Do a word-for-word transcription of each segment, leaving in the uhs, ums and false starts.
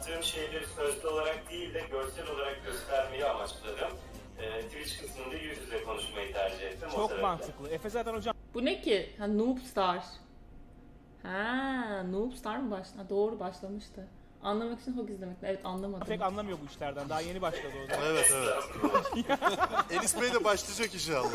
yaptığım şeyleri sözlü olarak değil de görsel olarak göstermeyi amaçladım. Ee, Twitch kısmında yüz yüze konuşmayı tercih ettim. Çok mantıklı. Efe zaten hocam. Bu ne ki? Ha, Noobstar. Ha, Noobstar mı başladı? Doğru başlamıştı. Anlamak için Hog izlemek. Evet, anlamadım. Pek anlamıyor bu işlerden. Daha yeni başladı o da. Evet evet. Enis Bey de başlayacak inşallah.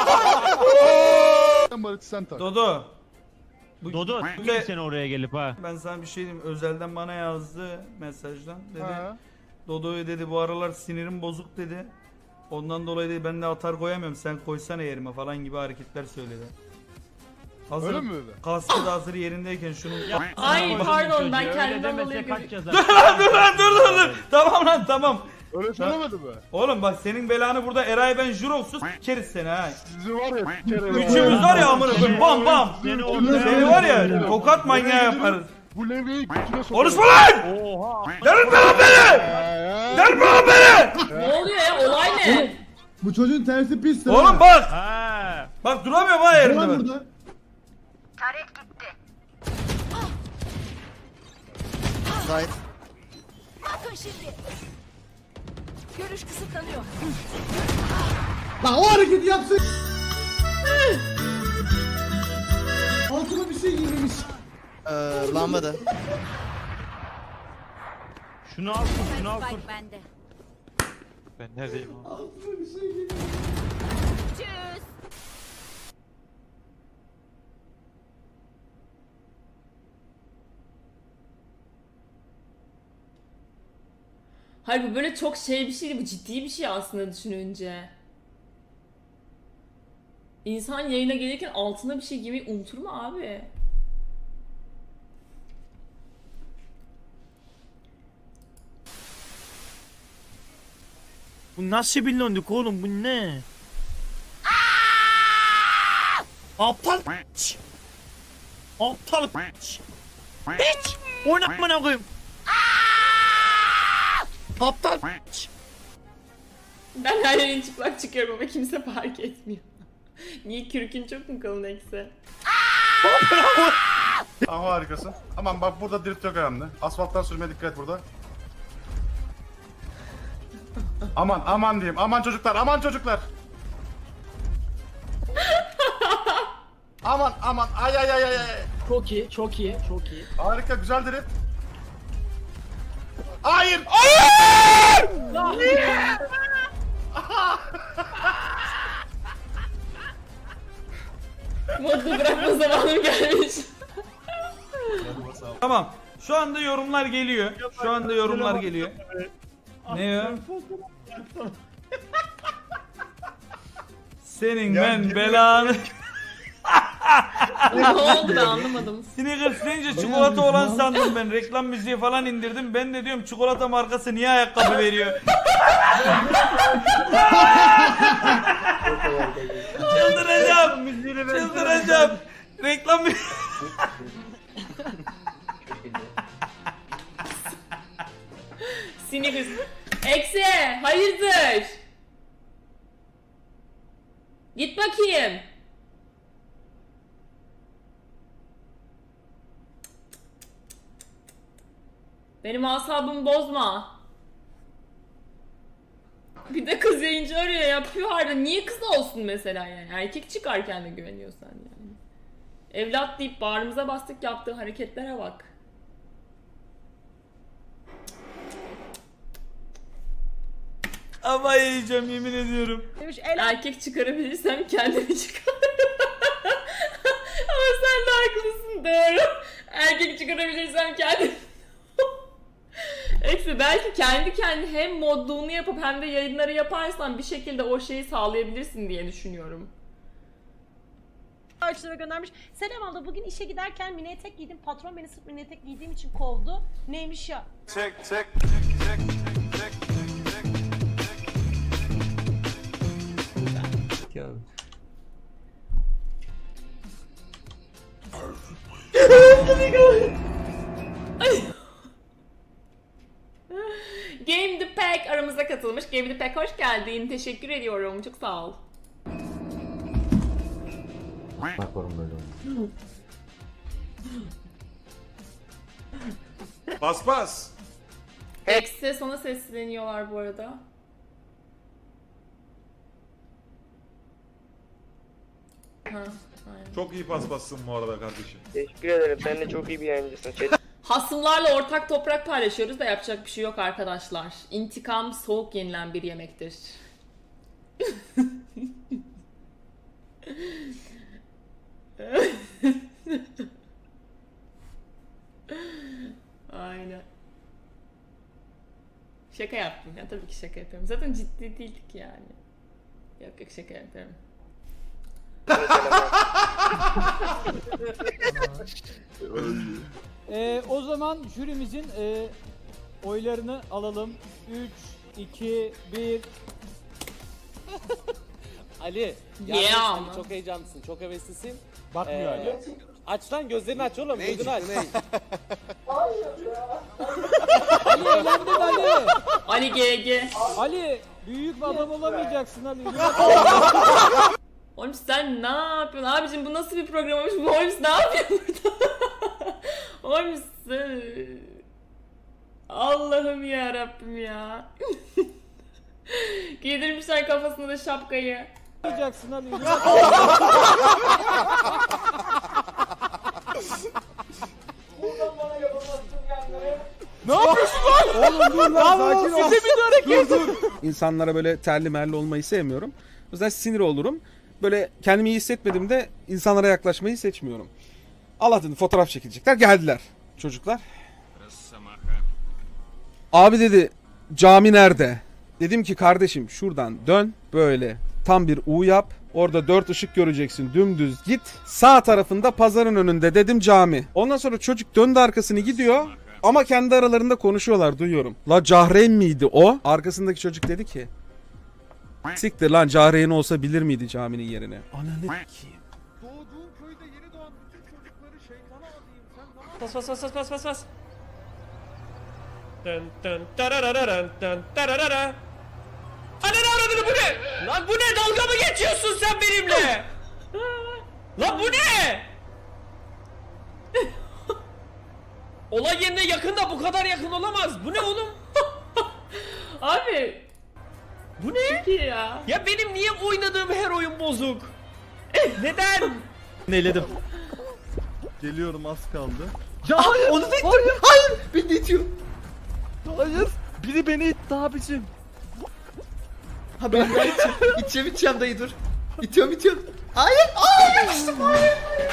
Dodo. Bu, Dodo Ve- sen oraya gelip ha. Ben sana bir şey diyeyim. Özelden bana yazdı mesajdan. Dedi. Dodo'yu dedi bu aralar sinirim bozuk dedi. Ondan dolayı dedi ben de atar koyamıyorum. Sen koysana yerime falan gibi hareketler söyledi. Hazır, öyle mi öyle? Kaskı da hazır yerindeyken şunu... Ay pardon, ben Öyle kendimden demese dolayı kaç gözük... yazar? dur lan dur lan dur dur dur. Tamam lan tamam. Öyle söylemedi mi? Oğlum bak senin belanı burada Eray ben Jurox'uz s**keriz seni ha. Sizi var ya s**kerim. Üçümüz var ya amına koyayım bam bam. Seni ortaya Seni var ya tokat manyağı yaparız. Bu levyeyi kütüne sokarım. Konuşma lan! Oha. Delirtme lan beni! Delirtme lan beni! Ne oluyor ya? Olay ne? Bu çocuğun tersi pis. Oğlum bak! Ha. Bak duramıyorum ha yerimde ben. Burada. Taret gitti. Right. Bakın şimdi. Görüş kısıtlanıyor. Lan o hareketi yapsın. Altıma bir şey giymemiş. Ee, lambada. Şunu al kur, şunu al kur. Spike bende. Ben neredeyim abi? Altıma bir şey giymemiş. Tschüss. Hayır, bu böyle çok şey bir şey değil, bu ciddi bir şey aslında düşününce. İnsan yayına gelirken altına bir şey giymeyi unutur mu abi? Bu nasıl bir londuk oğlum, bu ne? Aptal p***. Aptal p***. Hiç oynatmana koyayım. Aptal p***. Ben her yayın çıplak çıkıyorum ama kimse fark etmiyor. Niye, kürkün çok mu kalın eksi? Aha harikasın. Aman bak burada drift yok önemli. Asfalttan sürmeye dikkat et burada. Aman aman diyeyim. Aman çocuklar, aman çocuklar. Aman aman ay ay ay ay. Çok iyi, çok iyi, çok iyi. Harika, güzel drift. Hayır! Modlu bırakma zamanım gelmiş. Tamam. Şu anda yorumlar geliyor. Şu anda yorumlar geliyor. Ne ya? Senin ben belanı. Ne oldu, ben anlamadım. Snickers deyince çikolata olan sandım ben. Reklam müziği falan indirdim. Ben de diyorum çikolata markası niye ayakkabı veriyor? Çıldıracağım. Çıldıracağım. Reklam müziği. Snickers. Eksi, hayırdır? Git bakayım. Benim asabımı bozma. Bir de kız yayıncı arıyor, yapıyor hala. Niye kız olsun mesela yani? Erkek çıkarken de güveniyorsan yani. Evlat deyip bağrımıza bastık, yaptığı hareketlere bak. Ama yiyeceğim yemin ediyorum. Demiş, erkek çıkarabilirsem kendimi çıkarırım. Ama sen de haklısın, doğru. Erkek çıkarabilirsem kendimi... Eksi, belki kendi kendi hem modluğunu yapıp hem de yayınları yaparsan bir şekilde o şeyi sağlayabilirsin diye düşünüyorum. Açlara göndermiş. Selam abla, bugün işe giderken mini etek giydim. Patron beni sırf mini etek giydiğim için kovdu. Neymiş ya? Çek çek çek çek çek Game the Pack aramıza katılmış. Game the Pack hoş geldin. Teşekkür ediyorum. Çok sağ ol. Bas bas. Eksi sana sesleniyorlar bu arada. Ha, aynen. Çok iyi paspassın bu arada kardeşim. Teşekkür ederim. Sen de çok iyi bir yayıncısın. Hasımlarla ortak toprak paylaşıyoruz da yapacak bir şey yok arkadaşlar. İntikam soğuk yenilen bir yemektir. Aynen. Şaka yaptım ya, tabii ki şaka yapıyorum. Zaten ciddi değildik yani. Yok yok, şaka yapıyorum. Ee, o zaman jürimizin e, oylarını alalım. üç, iki, bir. Ali, Yeah, yalnız ama. hani çok heyecanlısın, çok heveslisin. Bakmıyor Ee, Ali. Aç lan, gözlerini aç oğlum, gözünü aç. Ali eğlendin Ali. Ali G G. Ali büyük bir adam olamayacaksın Ali. Holmes sen ne yapıyorsun? Abicim bu nasıl bir program olmuş? Bu Holmes ne yapıyor burada? Holmes... Allah'ım ya Rabbim ya. Giydirmişler kafasına da şapkayı. Olacaksın Ali. Ne yapıyorsun lan? Oğlum dur lan, sakin ol. Size bir hareket. Dur dur. İnsanlara böyle terli merli olmayı sevmiyorum. O yüzden sinir olurum. Böyle kendimi iyi hissetmedim de insanlara yaklaşmayı seçmiyorum. Allah dedi, fotoğraf çekilecekler. Geldiler çocuklar. Abi dedi, cami nerede? Dedim ki kardeşim şuradan dön böyle tam bir U yap. Orada dört ışık göreceksin, dümdüz git. Sağ tarafında pazarın önünde dedim cami. Ondan sonra çocuk döndü arkasını gidiyor. Ama kendi aralarında konuşuyorlar, duyuyorum. La Cahreyn miydi o? Arkasındaki çocuk dedi ki, siktir lan, Cahreyn olsa bilir miydi caminin yerini? Ananı ki. Doğduğun köyde yeni doğan bütün çocukları şeytana adayım. Sen Bas bas bas bas bas bas bas. Dın dın tararararın dın tararara. Ananı avradını, bu ne? Lan bu ne? Dalga mı geçiyorsun sen benimle? Lan bu ne? Olay yerine yakında bu kadar yakın olamaz. Bu ne oğlum? Abi. Bu ne? Peki ya. Ya benim niye oynadığım her oyun bozuk? Neden? Neyledim. Geliyorum, az kaldı. Ya hayır, onu da ittir. Hayır, beni itiyor. Hayır, biri beni itti abicim. Ha ben de iteceğim. İteceğim, iteceğim dayı, dur. İtiyorum, itiyorum. Hayır, hayır, düştüm, hayır.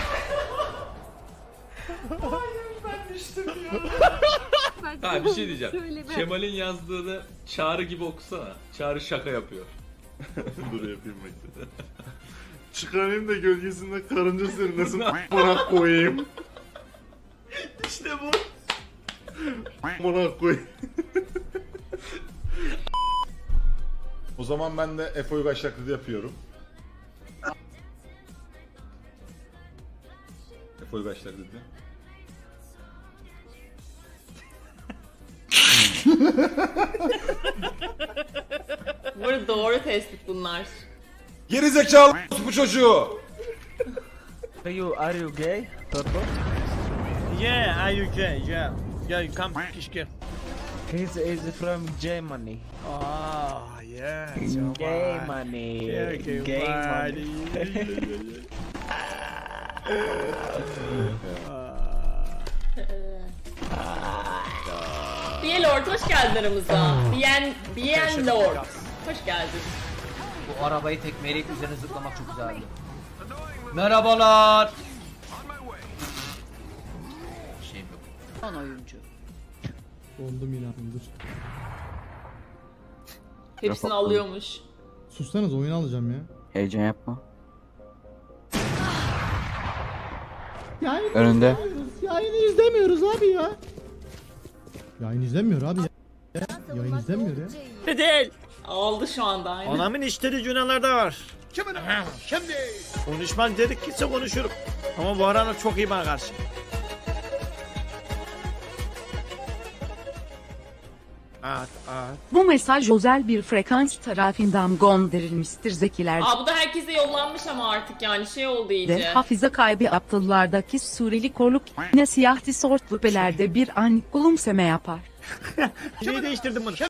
Ha bir şey diyeceğim. Kemal'in yazdığını Çağrı gibi okusana. Çağrı şaka yapıyor. Dur yapayım bekle. Çıkarayım da gölgesinde karınca serinlesin. Bana koyayım. İşte bu. Bana koyayım. O zaman ben de Efe Uygaç taklidi yapıyorum. Efe Uygaç taklidi. Bu arada doğru tespit bunlar. Geri zekalı bu çocuğu. Are you, are you gay? Turbo? Yeah, are you gay? Yeah. Yeah, you come kişke. He's is from Germany. Ah, yeah. Gay money. Gay money. Bien Lord hoş geldin aramıza. Bien, Bien Lord. Hoş geldin. Bu arabayı tekmeleyip üzerine zıplamak çok güzeldi. Merhabalar. Şey yok. Son oyuncu. Oldum yine dur. Hepsini alıyormuş. Sussanız, oyun alacağım ya. Heyecan yapma. Yayını Önünde. izlemiyoruz. Yayını izlemiyoruz abi ya. Yayın izlemiyor abi ya. Yayın izlemiyor ya. Değil. Aldı şu anda aynen. Anamın işleri günahlarda var. Şimdi. Konuşmak dedik kimse konuşurum. Ama bu arada çok iyi bana karşı. Evet, evet. Bu mesaj özel bir frekans tarafından gönderilmiştir zekiler. Aa bu da herkese yollanmış ama artık yani şey oldu iyice. De Hafize kaybı Abdullardaki Suriyeli korluk ne siyah tişörtlü belerde bir an gülümseme yapar. Neyi değiştirdim bunu?